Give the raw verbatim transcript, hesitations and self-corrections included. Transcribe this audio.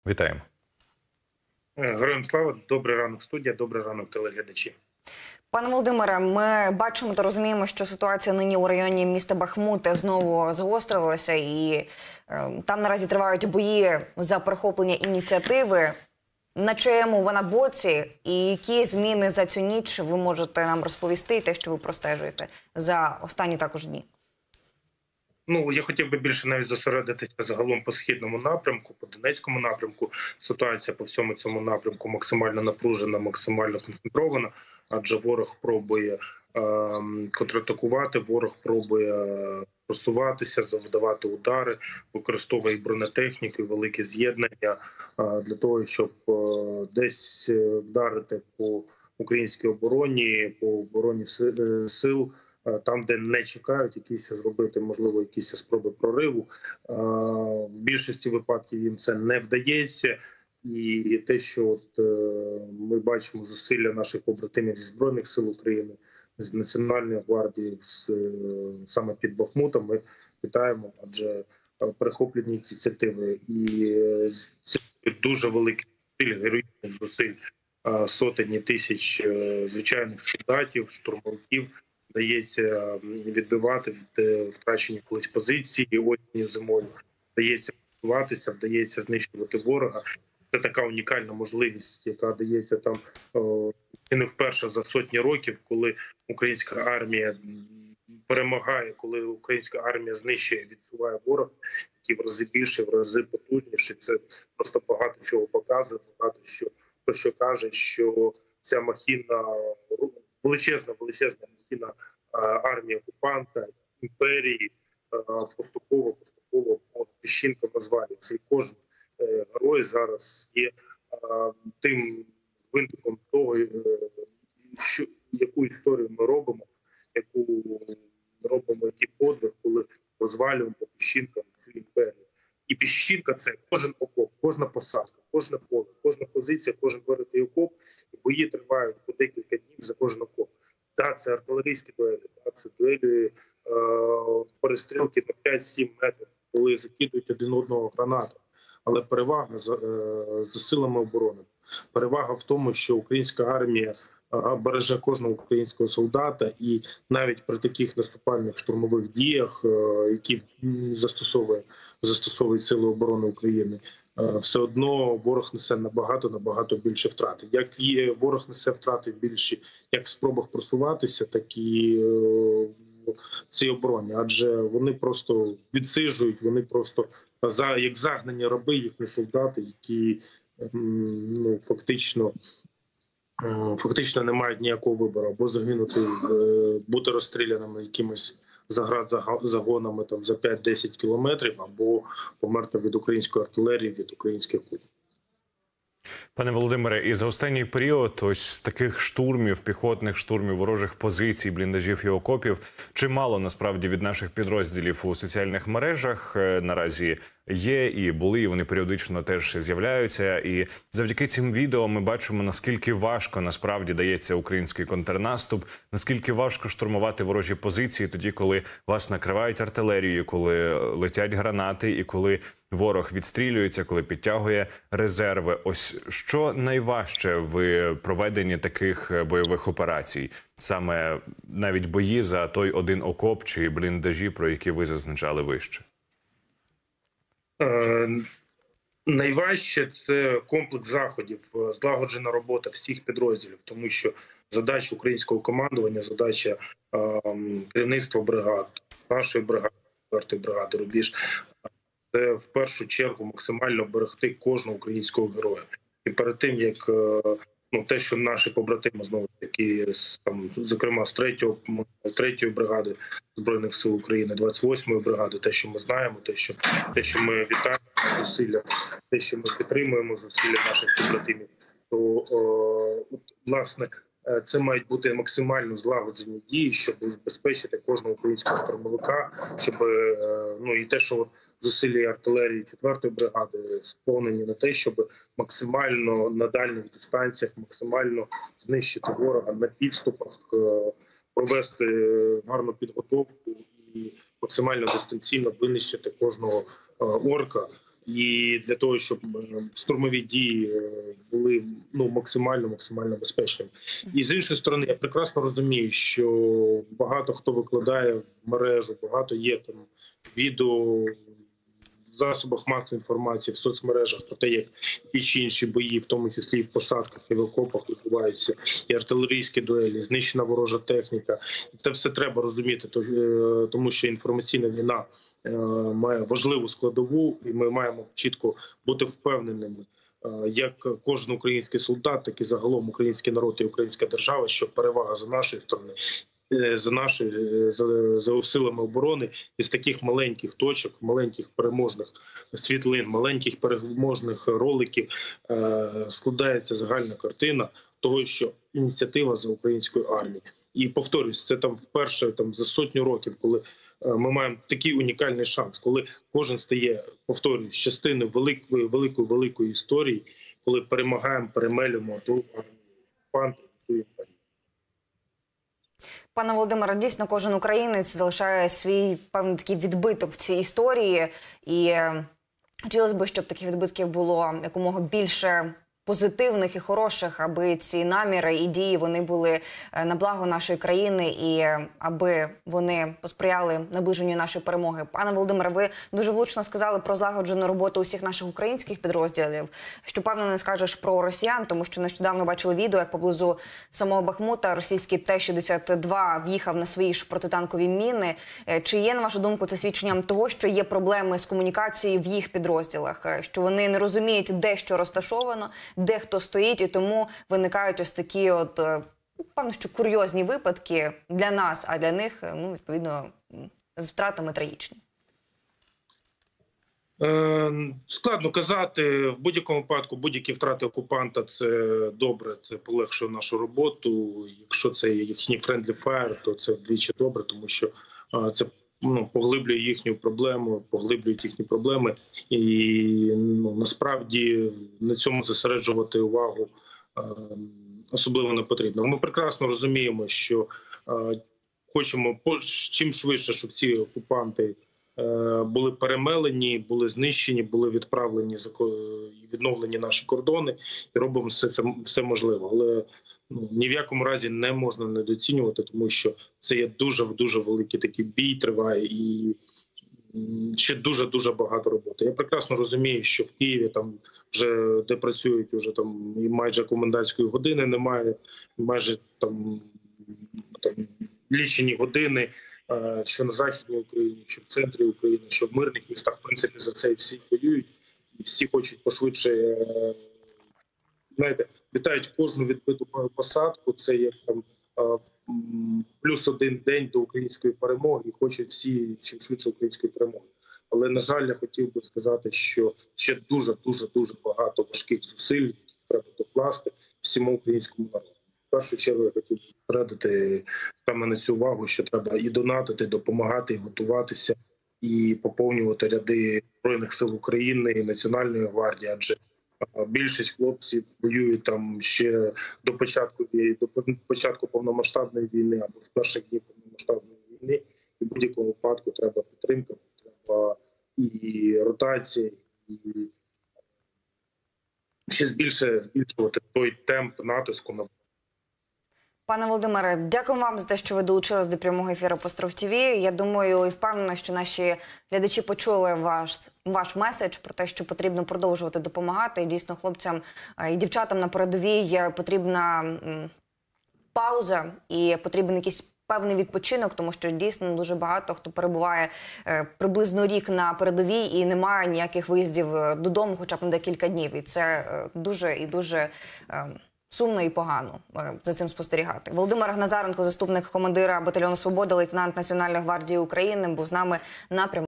Вітаємо. Героям слава, добрий ранок студія, добрий ранок телеглядачі. Пане Володимире, ми бачимо та розуміємо, що ситуація нині у районі міста Бахмут знову загострилася, і е, там наразі тривають бої за перехоплення ініціативи. На чиєму вона боці і які зміни за цю ніч ви можете нам розповісти, те, що ви простежуєте за останні також дні? Ну, я хотів би більше навіть зосередитися загалом по східному напрямку, по Донецькому напрямку. Ситуація по всьому цьому напрямку максимально напружена, максимально концентрована, адже ворог пробує е, контратакувати, ворог пробує просуватися, завдавати удари, використовує бронетехніку, великі з'єднання е, для того, щоб е, десь вдарити по українській обороні, по обороні сил, там, де не чекають, якісь зробити, можливо, якісь спроби прориву. В більшості випадків їм це не вдається. І те, що от ми бачимо зусилля наших побратимів зі Збройних сил України, з Національної гвардії, саме під Бахмутом, ми вітаємо, адже перехоплені ініціативи. І це дуже великий зусиль, героїчних зусиль сотень тисяч звичайних солдатів, штурмовиків, вдається відбивати втрачені колись позиції осінню, зимою, вдається просуватися, вдається знищувати ворога. Це така унікальна можливість, яка дається там і не вперше за сотні років, коли українська армія перемагає, коли українська армія знищує, відсуває ворога, який в рази більше, в рази потужніше. Це просто багато чого показує, багато що, про що каже, що ця махіна, величезна, величезна махіна армії окупанта, імперії поступово, поступово по піщинкам розвалюється. І кожен герой зараз є тим винтиком того, що, яку історію ми робимо, яку робимо, який подвиг, коли розвалюємо по піщинкам цю імперію. І піщинка – це кожен окоп, кожна посадка, кожне поле, кожна позиція, кожен виритий окоп. І бої тривають по декілька днів за кожен окоп. Так, це артилерійські дуелі, так, це дуелі, е, перестрілки на п'ять-сім метрів, коли закидують один одного гранатами. Але перевага за, е, за силами оборони. Перевага в тому, що українська армія е, береже кожного українського солдата, і навіть при таких наступальних штурмових діях, е, які застосовує, застосовують Сили оборони України, е, все одно ворог несе набагато-набагато більше втрати. Як є, ворог несе втрати більші як в спробах просуватися, так і е, в цій обороні. Адже вони просто відсиджують, вони просто за як загнані раби, їхні солдати, які ну, фактично, фактично не мають ніякого вибору. Або загинути, бути розстріляними якимось заградзагонами там за п'ять-десять кілометрів, або померти від української артилерії, від українських куль. Пане Володимире, і за останній період ось таких штурмів, піхотних штурмів, ворожих позицій, бліндажів і окопів чимало насправді від наших підрозділів у соціальних мережах наразі є і були, і вони періодично теж з'являються. І завдяки цим відео ми бачимо, наскільки важко насправді дається український контрнаступ, наскільки важко штурмувати ворожі позиції тоді, коли вас накривають артилерією, коли летять гранати і коли ворог відстрілюється, коли підтягує резерви. Ось що найважче в проведенні таких бойових операцій? Саме навіть бої за той один окоп чи бліндажі, про які ви зазначали вище? Е, найважче – це комплекс заходів, злагоджена робота всіх підрозділів, тому що задача українського командування, задача е, керівництва бригад, нашої бригади, четвертої бригади «Рубіж», це в першу чергу максимально берегти кожного українського героя. І перед тим, як ну, те, що наші побратими, знову таки, там, зокрема з третьої бригади Збройних сил України, двадцять восьмої бригади, те, що ми знаємо, те, що, те, що ми вітаємо зусилля, те, що ми підтримуємо зусилля наших побратимів, то, о, от, власне, це мають бути максимально злагоджені дії, щоб забезпечити кожного українського штурмовика, щоб ну і те, що зусилля артилерії четвертої бригади сповнені на те, щоб максимально на дальніх дистанціях, максимально знищити ворога на підступах, провести гарну підготовку і максимально дистанційно винищити кожного орка. і для того, щоб штурмові дії були ну максимально максимально безпечними. І з іншої сторони, я прекрасно розумію, що багато хто викладає в мережу, багато є там відео в засобах масової інформації, в соцмережах про те, як ті чи інші бої, в тому числі і в посадках, і в окопах відбуваються, і артилерійські дуелі, знищена ворожа техніка. І це все треба розуміти, тому що інформаційна війна має важливу складову, і ми маємо чітко бути впевненими, як кожен український солдат, так і загалом український народ і українська держава, що перевага за нашої сторони, за нашою за, за силами оборони, із таких маленьких точок, маленьких переможних світлин, маленьких переможних роликів е, складається загальна картина того, що ініціатива за українською армією. І повторюсь, це там вперше там за сотню років, коли е, ми маємо такий унікальний шанс, коли кожен стає, повторюсь, частиною великої великої великої історії, коли перемагаємо, перемелюємо ту армію. Пане Володимире, дійсно кожен українець залишає свій певний такий відбиток в цій історії. І хотілося б, щоб таких відбитків було якомога більше позитивних і хороших, аби ці наміри і дії вони були на благо нашої країни і аби вони посприяли наближенню нашої перемоги. Пане Володимире, ви дуже влучно сказали про злагоджену роботу усіх наших українських підрозділів, що, певно, не скажеш про росіян, тому що нещодавно бачили відео, як поблизу самого Бахмута російський Т шістдесят два в'їхав на свої ж протитанкові міни. Чи є, на вашу думку, це свідченням того, що є проблеми з комунікацією в їх підрозділах, що вони не розуміють, де що розташовано, де хто стоїть, і тому виникають ось такі от, певно, що курйозні випадки для нас, а для них, ну, відповідно, з втратами трагічні? Е, складно казати. В будь-якому випадку будь-які втрати окупанта – це добре, це полегшує нашу роботу. Якщо це їхній friendly fire, то це вдвічі добре, тому що е, це ну, поглиблює їхню проблему, поглиблюють їхні проблеми. І ну, насправді на цьому зосереджувати увагу е, особливо не потрібно. Ми прекрасно розуміємо, що е, хочемо чим швидше, щоб ці окупанти е, були перемелені, були знищені, були відправлені і відновлені наші кордони, і робимо все це все можливе. Але ну, ні в якому разі не можна недооцінювати, тому що це є дуже-дуже великий такий бій, триває, і ще дуже-дуже багато роботи. Я прекрасно розумію, що в Києві, там вже де працюють, вже там і майже комендантської години немає, майже там, там лічені години, що на Західній Україні, що в центрі України, що в мирних містах, в принципі, за це всі воюють, і всі хочуть пошвидше, знаєте, вітають кожну відбиту посадку, це як там плюс один день до української перемоги, і хочуть всі чим швидше української перемоги. Але, на жаль, я хотів би сказати, що ще дуже-дуже-дуже багато важких зусиль треба докласти всьому українському народу. В першу чергу я хотів зосередити саме на цю увагу, що треба і донатити, допомагати, і готуватися, і поповнювати ряди Збройних сил України і Національної гвардії, адже більшість хлопців воюють там ще до початку до початку повномасштабної війни або з перших днів повномасштабної війни. І в будь-якому випадку треба підтримка, треба і ротація, і ще більше збільшувати той темп натиску на. Пане Володимире, дякую вам за те, що ви долучились до прямого ефіру Постров ТВ. Я думаю і впевнена, що наші глядачі почули ваш, ваш меседж про те, що потрібно продовжувати допомагати. І дійсно хлопцям і дівчатам на передовій потрібна м, пауза і потрібен якийсь певний відпочинок, тому що дійсно дуже багато хто перебуває е, приблизно рік на передовій і немає ніяких виїздів додому хоча б на декілька днів. І це е, дуже і дуже... Е, сумно і погано за цим спостерігати. Володимир Гназаренко, заступник командира батальйону «Свобода», лейтенант Національної гвардії України, був з нами на прямому.